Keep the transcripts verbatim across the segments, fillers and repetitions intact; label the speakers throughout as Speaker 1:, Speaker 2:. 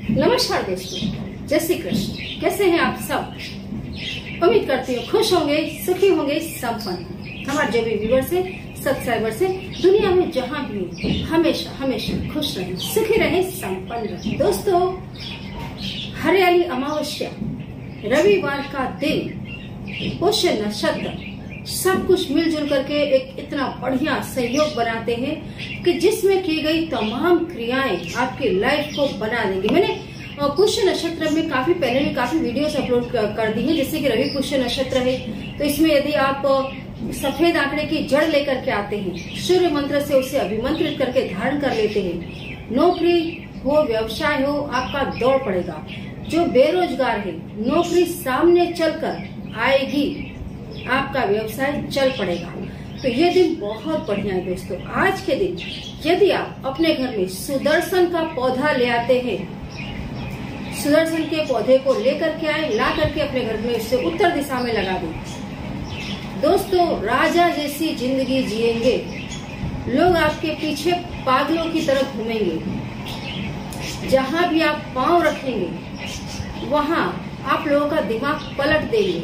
Speaker 1: नमस्कार दोस्तों, जय श्री कृष्ण। कैसे हैं आप सब? उम्मीद करती हूँ खुश होंगे, सुखी होंगे, संपन्न। हमारे जो भी व्यूअर्स है, सब्सक्राइबर से दुनिया में जहाँ भी हमेशा हमेशा खुश रहें, सुखी रहें, संपन्न रहें। दोस्तों, हरियाली अमावस्या, रविवार का दिन, पुष्य नक्षत्र, सब कुछ मिलजुल करके एक इतना बढ़िया सहयोग बनाते हैं कि जिसमें की गई तमाम क्रियाएं आपकी लाइफ को बना देंगी। मैंने पुष्य नक्षत्र में काफी पहले भी काफी वीडियोस अपलोड कर दी है, जैसे कि रवि पुष्य नक्षत्र है, तो इसमें यदि आप सफेद आंकड़े की जड़ लेकर के आते हैं, सूर्य मंत्र से उसे अभिमंत्रित करके धारण कर लेते हैं, नौकरी हो, व्यवसाय हो, आपका दौड़ पड़ेगा। जो बेरोजगार है, नौकरी सामने चलकर आएगी, आपका व्यवसाय चल पड़ेगा। तो ये दिन बहुत बढ़िया है दोस्तों। आज के दिन यदि आप अपने घर में सुदर्शन का पौधा ले आते हैं, सुदर्शन के पौधे को लेकर के आए, ला करके अपने घर में इसे उत्तर दिशा में लगा दें। दोस्तों, राजा जैसी जिंदगी जिएंगे, लोग आपके पीछे पागलों की तरह घूमेंगे। जहाँ भी आप पांव रखेंगे, वहाँ आप लोगों का दिमाग पलट देंगे।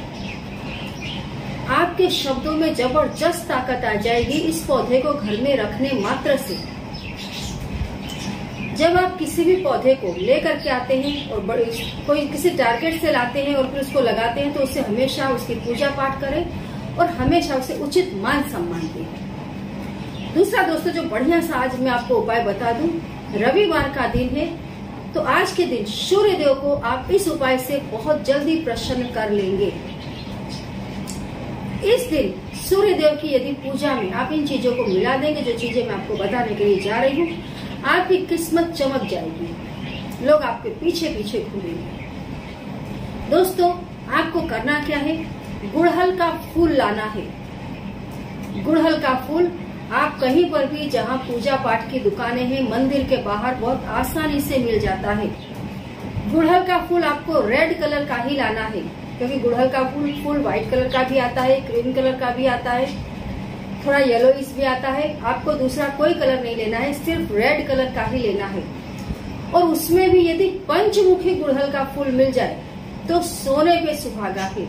Speaker 1: आपके शब्दों में जबरदस्त ताकत आ जाएगी इस पौधे को घर में रखने मात्र से। जब आप किसी भी पौधे को लेकर के आते हैं और बड़े कोई किसी टारगेट से लाते हैं और फिर उसको लगाते हैं, तो उसे हमेशा उसकी पूजा पाठ करें और हमेशा उसे उचित मान सम्मान दें। दूसरा दोस्तों, जो बढ़िया सा आज मैं आपको उपाय बता दूं, रविवार का दिन है, तो आज के दिन सूर्य देव को आप इस उपाय से बहुत जल्दी प्रसन्न कर लेंगे। इस दिन सूर्य देव की यदि पूजा में आप इन चीजों को मिला देंगे, जो चीजें मैं आपको बताने के लिए जा रही हूँ, आपकी किस्मत चमक जाएगी, लोग आपके पीछे पीछे घूमेंगे। दोस्तों, आपको करना क्या है, गुड़हल का फूल लाना है। गुड़हल का फूल आप कहीं पर भी, जहाँ पूजा पाठ की दुकानें हैं, मंदिर के बाहर बहुत आसानी से मिल जाता है। गुड़हल का फूल आपको रेड कलर का ही लाना है, क्योंकि गुड़हल का फूल फूल व्हाइट कलर का भी आता है, क्रीम कलर का भी आता है, थोड़ा येलोइश भी आता है। आपको दूसरा कोई कलर नहीं लेना है, सिर्फ रेड कलर का ही लेना है। और उसमें भी यदि पंचमुखी गुड़हल का फूल मिल जाए तो सोने पे सुहागा है।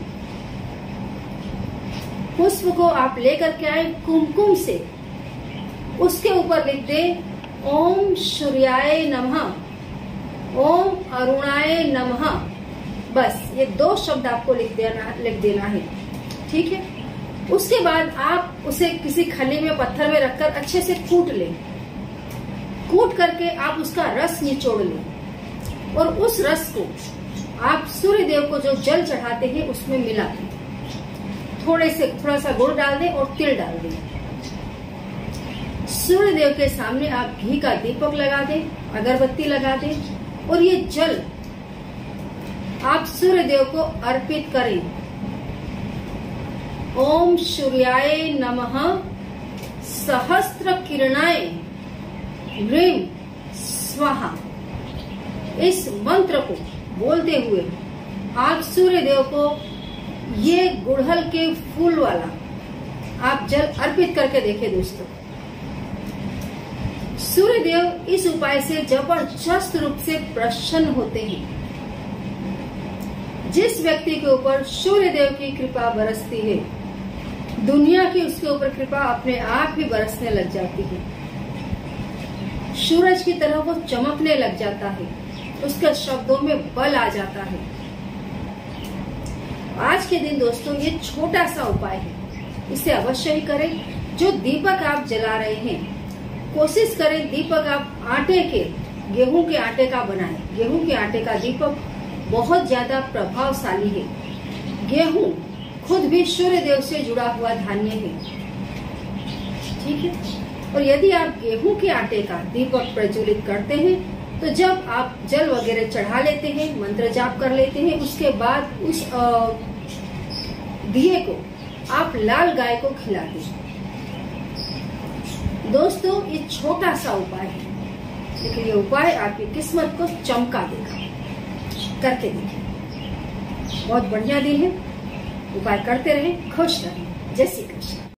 Speaker 1: पुष्प को आप लेकर के आए कुमकुम से, उसके ऊपर लिख दे ओम सूर्याय नमः, ओम अरुणाय नमः। बस ये दो शब्द आपको लिख देना लिख देना है, ठीक है। उसके बाद आप उसे किसी खली में, पत्थर में रखकर अच्छे से कूट लें। कूट करके आप उसका रस निचोड़ लें और उस रस को आप सूर्य देव को जो जल चढ़ाते हैं उसमें मिला दें। थोड़े से थोड़ा सा गुड़ डाल दें और तिल डाल दें। सूर्य देव के सामने आप घी का दीपक लगा दें, अगरबत्ती लगा दें और ये जल आप सूर्य देव को अर्पित करें। ओम सूर्याय नमः सहस्त्र किरणाय ह्रीं स्वाहा। इस मंत्र को बोलते हुए आप सूर्य देव को ये गुड़हल के फूल वाला आप जल अर्पित करके देखें। दोस्तों, सूर्य देव इस उपाय से जबरदस्त रूप से प्रसन्न होते हैं। जिस व्यक्ति के ऊपर सूर्य देव की कृपा बरसती है, दुनिया की उसके ऊपर कृपा अपने आप ही बरसने लग जाती है। सूरज की तरह वो चमकने लग जाता है, उसके शब्दों में बल आ जाता है। आज के दिन दोस्तों, ये छोटा सा उपाय है, इसे अवश्य ही करें। जो दीपक आप जला रहे हैं, कोशिश करें दीपक आप आटे के, गेहूं के आटे का बनाएं। गेहूं के आटे का दीपक बहुत ज्यादा प्रभावशाली है। गेहूं खुद भी सूर्य देव से जुड़ा हुआ धान्य है, ठीक है। और यदि आप गेहूं के आटे का दीपक प्रज्वलित करते हैं, तो जब आप जल वगैरह चढ़ा लेते हैं, मंत्र जाप कर लेते हैं, उसके बाद उस दिए को आप लाल गाय को खिला दें। दोस्तों, ये छोटा सा उपाय है, लेकिन ये उपाय आपकी किस्मत को चमका देगा। करके देखिए, बहुत बढ़िया दिन है। उपाय करते रहें, खुश रहें।